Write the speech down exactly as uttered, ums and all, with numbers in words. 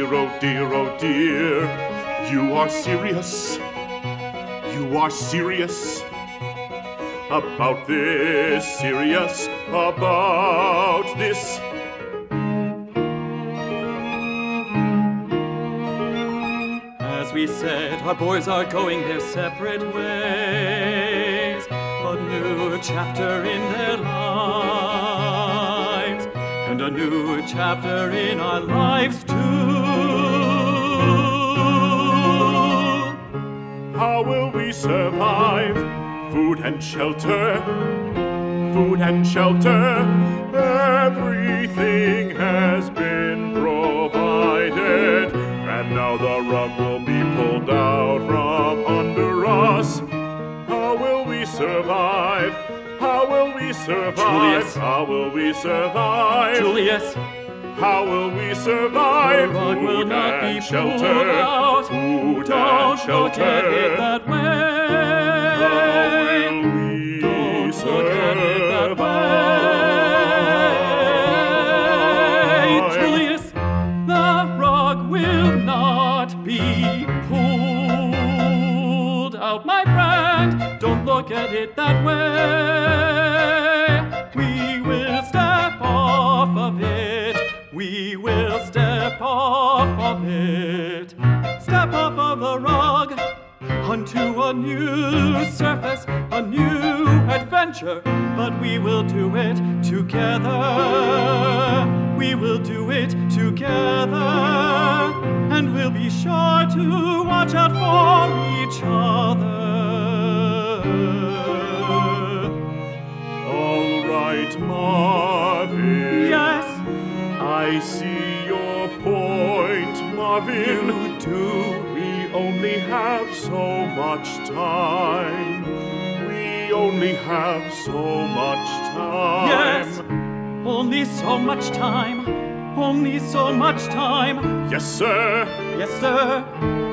dear, oh dear, oh dear. You are serious. You are serious about this. Serious about this. As we said, our boys are going their separate ways. A new chapter in their lives, and a new chapter in our lives too. How will we survive? Food and shelter, food and shelter. Everything has been provided, and now the rug will be pulled out from under us. How will we survive? How will we survive? Julius. How will we survive? Julius, How will we survive? the rug will Food not and be shelter. pulled out. Food Don't and look at it shelter. that way. How will we Don't look at it that survive? way. Julius, the rug will not be pulled out, my friend. Don't look at it that way. We will step off of it. We will step off of it. Step off of the rug onto a new surface, a new adventure. But we will do it together. We will do it together. And we'll be sure to watch out for each other. All right, Marvin. Yes, I see your point, Marvin. you do. We only have so much time. We only have so much time. Yes, only so much time. Only so much time. Yes, sir. Yes, sir.